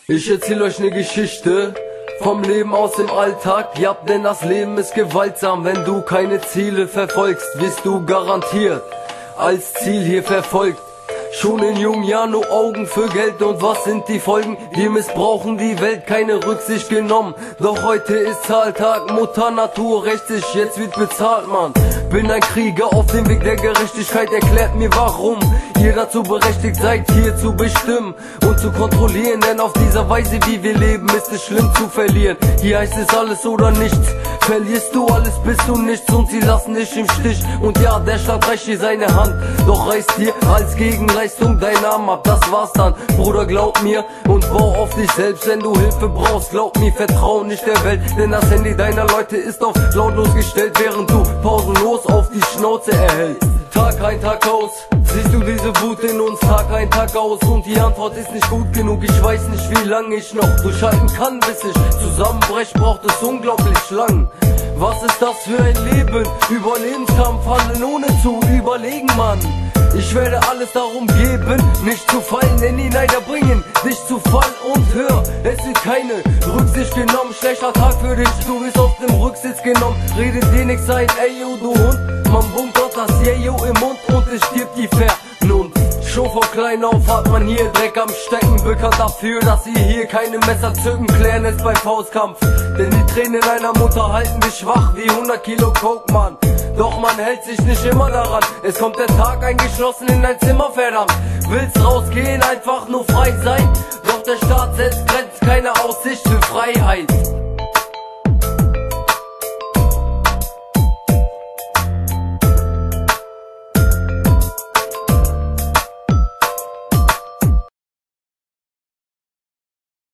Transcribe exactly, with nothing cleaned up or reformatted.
Ich erzähl euch ne Geschichte vom Leben aus dem Alltag. Ja, denn das Leben ist gewaltsam. Wenn du keine Ziele verfolgst, wirst du garantiert als Ziel hier verfolgt. Schon in jungen Jahren nur Augen für Geld, und was sind die Folgen? Wir missbrauchen die Welt, keine Rücksicht genommen. Doch heute ist Zahltag, Mutter Natur rächt sich, jetzt wird bezahlt, Mann. Bin ein Krieger auf dem Weg der Gerechtigkeit, erklärt mir warum ihr dazu berechtigt seid, hier zu bestimmen und zu kontrollieren. Denn auf dieser Weise, wie wir leben, ist es schlimm zu verlieren. Hier heißt es alles oder nichts. Verlierst du alles, bist du nichts, und sie lassen dich im Stich. Und ja, der Staat reicht dir seine Hand, doch reißt dir als Gegenleistung dein Arm ab. Das war's dann, Bruder, glaub mir und bau auf dich selbst, wenn du Hilfe brauchst. Glaub mir, vertrau nicht der Welt, denn das Handy deiner Leute ist auf lautlos gestellt, während du pausenlos auf die Schnauze erhältst. Tag ein, Tag aus, siehst du diese Wut in uns, Tag ein, Tag aus, und die Antwort ist nicht gut genug. Ich weiß nicht, wie lange ich noch durchhalten kann, bis ich zusammenbrech, braucht es unglaublich lang. Was ist das für ein Leben? Überlebenskampf, handeln ohne zu überlegen, Mann. Ich werde alles darum geben, nicht zu fallen, denn die Neider bringen dich zu Fall. Und hör, es wird keine Rücksicht genommen. Schlechter Tag für dich, du wirst auf dem Rücksitz genommen. Redet dir nix ein, ey yo, du Hund. Man bummt dort das Jejo im Mund und es stirbt die Vernunft. Schon von klein auf hat man hier Dreck am Stecken, bekannt dafür, dass sie hier keine Messer zücken. Klären es beim Faustkampf, denn die Tränen einer Mutter halten dich schwach wie hundert Kilo Coke, Mann. Doch man hält sich nicht immer daran, es kommt der Tag eingeschlossen in dein Zimmer, verdammt. Willst rausgehen, einfach nur frei sein, doch der Staat setzt Grenzen, keine Aussicht für Freiheit.